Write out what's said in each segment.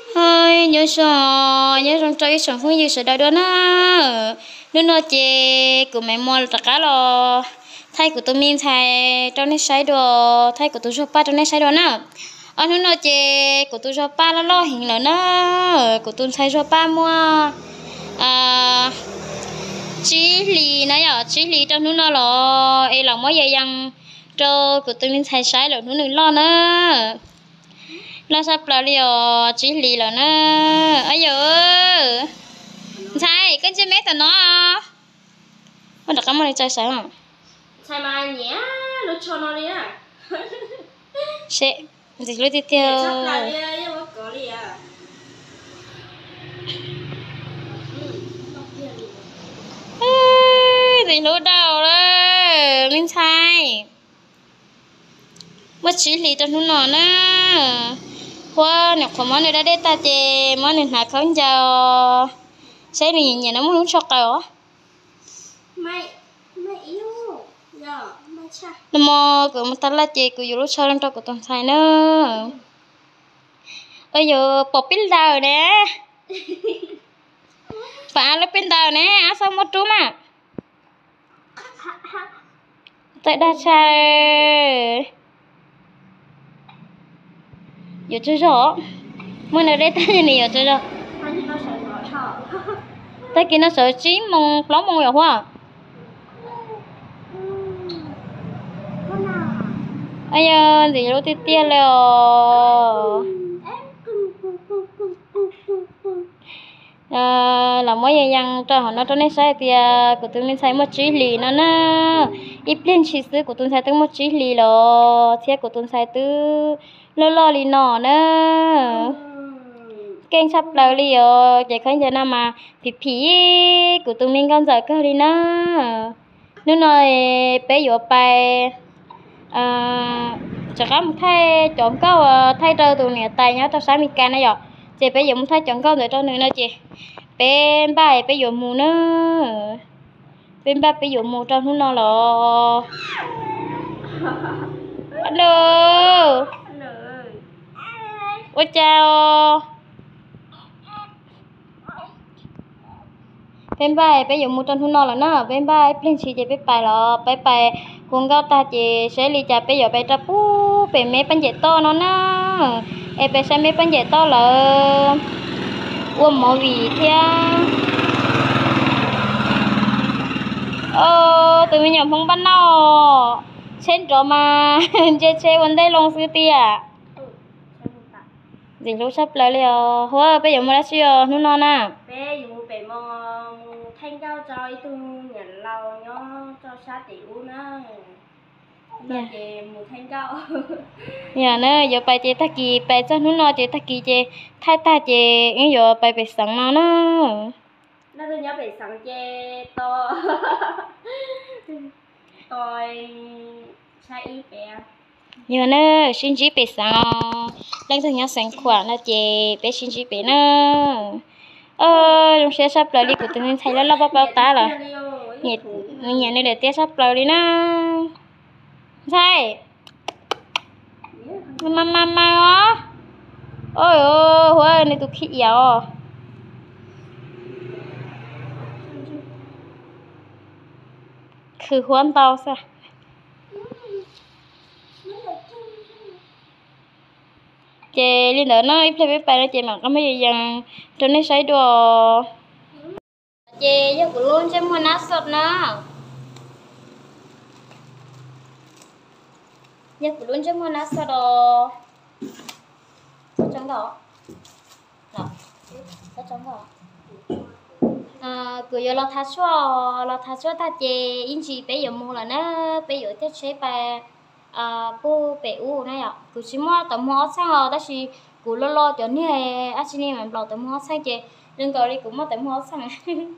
hơi nhớ rằng chơi sản phẩm gì sẽ đợi đó na nếu nó chê của mẹ mua tất cả lo thay của tôi mình thay trong này sai đồ thay của tôi shop trong này sai đồ na nếu nó chê của tôi shop là lo hình là na của tôi thay shop mua chỉ lì nãy giờ chỉ lì trong nó lo ấy là mỗi giờ yang cho của tôi mình thay sai rồi nó lo nữa nó sắp là liều chỉ lì là nó ấy giờ sai cái chiếc máy tao nó con đặt cái món này chơi sao hả sai mà nhé nó cho nó đi à sẽ gì lúc tiếp theo sắp là đi nhưng mà có đi à gì lúc đầu đó mình sai mất chỉ lì trong nó nè hoa nhọc của món này đã để ta chê món này là không giàu sẽ mình nhìn nó muốn cho cậu mày yêu giờ mày cha nó mò của một tala chê của lúc sau lên cho của tuần sai nữa bây giờ bỏ pin đào nè phải là pin đào nè sao một chú mà tại đa sai giờ chơi rõมื่อnày đây tay này giờ chơi rõ tay kia nó sợ chí mong lóng mong hiểu hoa ai ơi gì lúc tia leo là mỗi ngày yang cho họ nó cho nên sai thì của tôi mình sai một chỉ lì nó na ít lên chỉ số của tôi sai tới một chỉ lì lo thiết của tôi sai từ lo lì nọ nữa kênh sắp đầu lì rồi chỉ khơi giờ nào mà phí của tôi mình con giỏi cơ đi na nếu nói bé vừa bài chắc là một thay chọn câu thay trâu tụi này tài nhá cho sáng mình can này rồi chị bây giờ muốn thay chọn câu để cho nữa nè chị bên bài bây giờ mù nữa bên ba bây giờ mù trong nó nó là hello ôi chào bên bài bây giờ mù trong nó là nó bên bài bên chị chị bên bài là bên bài cùng cao ta chị sẽ đi chả bây giờ bây giờ pu bên mấy bên dễ to nó na em bây giờ mấy bên dễ to là uống mỏ vị theo tụi mình nhầm không bắt nào trên đó mà chơi vấn đề long sư tia gì lúc sắp lại liền hoa bây giờ mới chưa nó non à bây giờ bé mong thanh cao cho tu nhận lâu nhó cho sát tiểu nữa là chị một thanh cao nhà nữa giờ bài chị ta kỳ bài cho nó no chị ta kỳ chị thay ta chị những giờ bài bị sẵn nó nữa nó tôi nhớ bị sẵn chê to tôi sai ý bé giờ nữa xin chỉ bị sẵn đang thường nhớ sẵn khoản là chị bé xin chỉ bé nữa lúc sẽ sắp lại đi của tụi mình thấy nó bao tá rồi nhiệt nhà này để tiếp sắp lại đi na sai mama ó ôi ôi này tụi khỉ yếu khử khuẩn tao sao chị lên đó nó ít phải bài chị mà có mấy gì rằng cho nó sấy đồ chị giờ cũng luôn cho mua nát sọt nữa giờ cũng luôn cho mua nát sọt đồ trong đó đó trong đó cứ giờ lo thắt ta chị in chị bây giờ mua là nó bây giờ thiết chế bài bố bé u này ạ cứ chỉ mua tấm hoa sang rồi ta chỉ cứ lo cho nên anh chị em làm tấm hoa sang chị đừng gọi đi cũng mua tấm hoa sang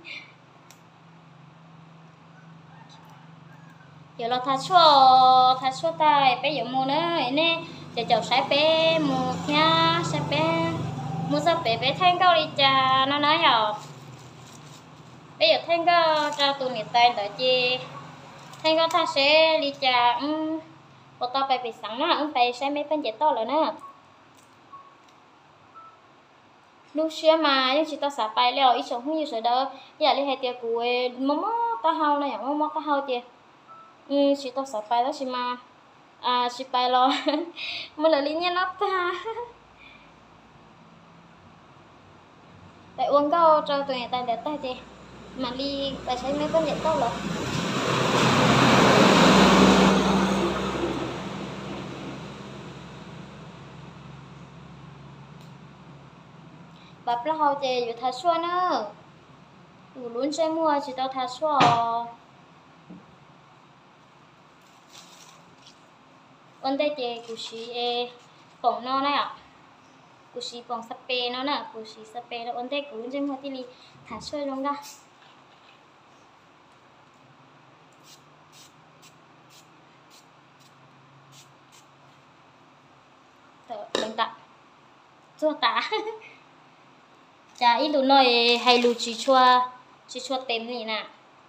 giờ lo thắt chua ta bây giờ mua nữa nè giờ cháu sai bé mua nha sai bé mua sao bé thanh cao đi cha nó nói rồi bây giờ thanh cao cho tụi người ta đợi chị thanh cao ta sẽ đi cha cô ta phải bị sẵn á, phải xem mấy bên dễ to rồi nè. lúc xưa mà nhưng chỉ tao xả bài leo ít sống không như sợi đó giờ đi hay tiệc của mắm tao hao này mắm tao hao tiệc chỉ tao xả bài đó chỉ mà chỉ bài lo mà là lý nhiên lắm ta tại uống cao cho tụi người ta để tay chị mà đi tại sao mấy con nhận tao rồi bắp lá hao chị vừa thà xua nữa đủ luôn chơi mua chỉ tao thà xua ôn đây chị củ xí bỏng nó này ạ củ xí bỏng sắp bê nó nè củ xí sắp bê nó ôn đây củ luôn chơi mua thì thà xua luôn ra mình tặng chua tá chả ít lú nói hay lú chỉ chua tem này nè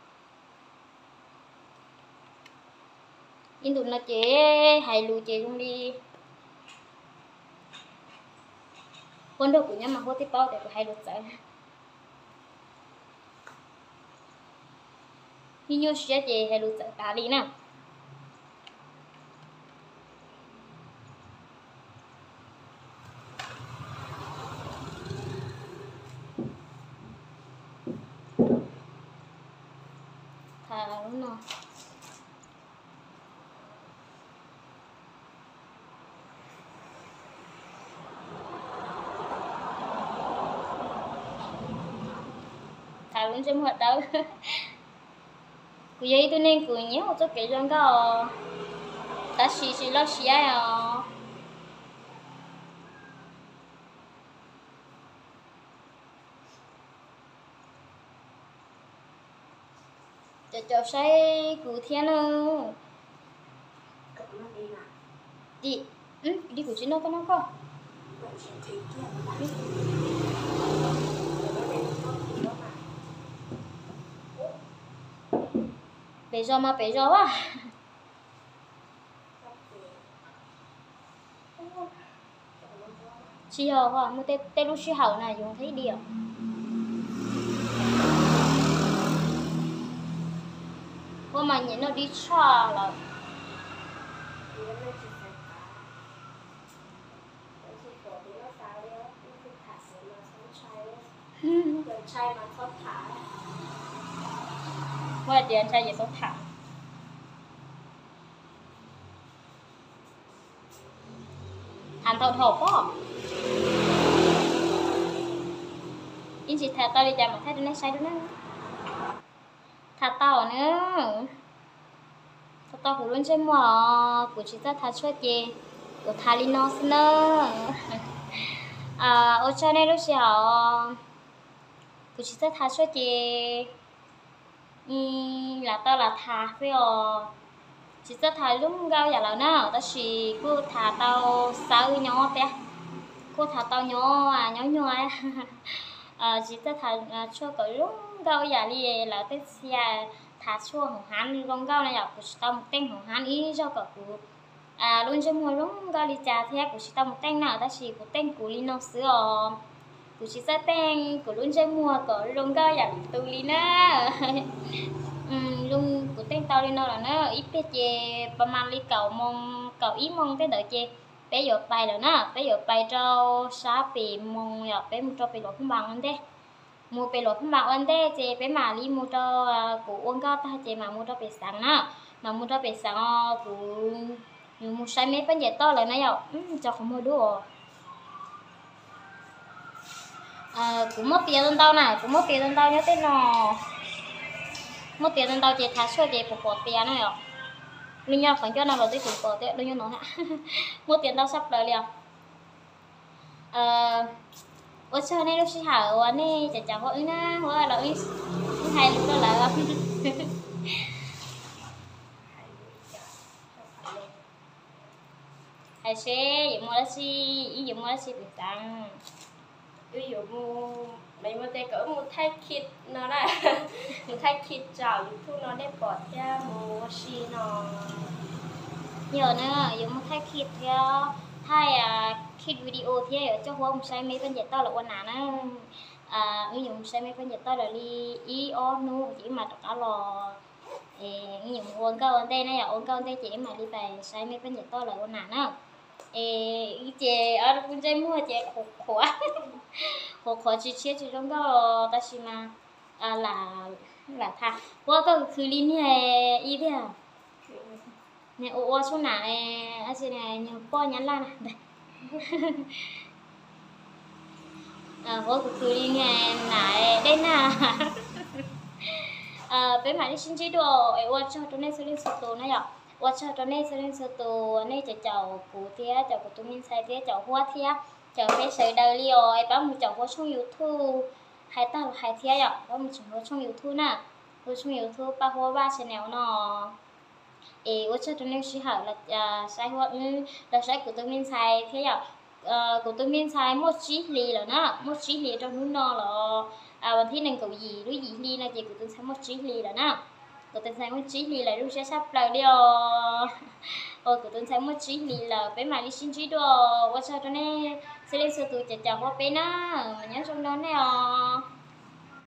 ít lú nó chế hay lú chế luôn đi con đâu của nhà mà hốt tiếp bao để hay lú chạy như nhiêu sẽ chế hay lú chạy cá đi nè đúng rồi thà luôn xem hoạt đâu cứ vậy tôi nên cứ nhớ một chút cái chuyện đó ta xí lo xí à cho say củ thiên nữa đi đi củ chín nó có bé gió à chị hờ hoa mua tê lúc chị hảo này dùng thấy điểm hôm mà nhìn nó đi xa là chai mà sốt thả ว่าเดือนชายอย่าต้องถามหันเท่าก็อินสิแท้ตอนนี้จะมาแท้ดูในใช้ดูนั่นถ้าเต่าเนื้อถ้าเต่าหูรุ่นใช่หมอกูชิจะท้าช่วยเจกูทาลินอสเนอโอชาเน่รู้เสียวกูชิจะท้าช่วยเจlà tao là thà phải chỉ cho thà lúc gao giờ là nào tao chỉ cô thà tao sáu nhỏ té cô thà tao nhỏ nhỏ chỉ cho thà cho cái lúc gao giờ đi là tao xia thà cho hồng hán con gao này giờ của tao một tên hồng hán ý cho cả của luôn cho mua lúc gao đi trà thế của tao một tên nào tao chỉ của tên của linh nó sữa của chị sẽ tên của luôn chơi mua của luôn có dành từ li na luôn của tên tao lên đâu là nó ít cái chè ba man li cầu ít mong cái đợi chè bé giờ bài rồi nè bé giờ bài cho sáu bì mong giờ bé mua cho bì lột không bằng anh thế mua bì lột không bằng anh thế chè bé mà li mua cho của uống có ta chè mà mua cho bì sáng nè mà mua cho bì sáng của mua sai mấy cái gì to lại nãy giờ cho không mua đũa cũng mất tiền lên tao này cũng mất tiền lên tao nhớ tên nó mất tiền lên tao chỉ thả xuôi chỉ phục vụ tiền này ạ linh nhau khoảng cho nào vào tới phục vụ tiền linh nhau nói hả mất tiền tao sắp đời liền ôi sao này lúc xí hở anh ấy chả chả gọi na gọi là ít hay lúc đó là hay xe dùng mua xí ý dùng mua xí bị tăng ví dụ mấy một cái cỡ một thay kit nó là một thay kit chảo YouTube nó để bỏ theo một xí nó nhiều nữa dùng một thay kit theo thay คิดวิดีโอเที่ยวcho hoa một sai mấy bên dịch to là quan nạn á ứng dụng sai mấy bên dịch to là li ý ó nu chỉ mà đó là ứng dụng ôn câu ôn tê này là ôn câu ôn tê chỉ mà đi về sai mấy bên dịch to là quan nạn á chị ở bên trên mua chị khổ khổ chị chia chị trong đó ta chỉ mà là thà qua cáiคือลิ้นเนี่ยอีเดียเนี่ยโอ้ช่วงไหนอาจจะเนี่ยยังป้อนยันล่ะนะqua cáiคือลิ้นเนี่ยไหนได้น่ะbên mà đi xin chế độ ấy qua cho tôi nên xử lý số tổ này ạ qua cho tôi nên xử lý số tổ này chào cụ thía chào cụ tụi mình sai thía chào hoa thía chào bé sợi đời liò ấy bảo một chào hoa trong YouTube hai ta là hai thía ạ bảo một chào hoa trong YouTube nè hoa trong YouTube ba hoa ba channel nó qua cho tôi nên sử hảo là sai hoa là sai cụ tụi mình sai thía ạ cụ tụi mình sai một chí lì là nó một chí lì trong núi nó làวันที่1 cậu gì đối gì ly là gì của tôi sẽ một chí ly là nè của tôi sẽ một chí ly là lúc sẽ sắp lại đi của tôi sẽ một chí ly là bé mà đi xin chí đồ qua sau đó này sẽ lên sơ tu chào chào hoa bé nó mà nhớ trong đó này